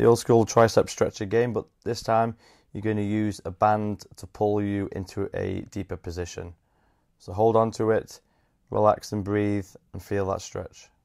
The old school tricep stretch again, but this time you're going to use a band to pull you into a deeper position. So hold on to it, relax and breathe, and feel that stretch.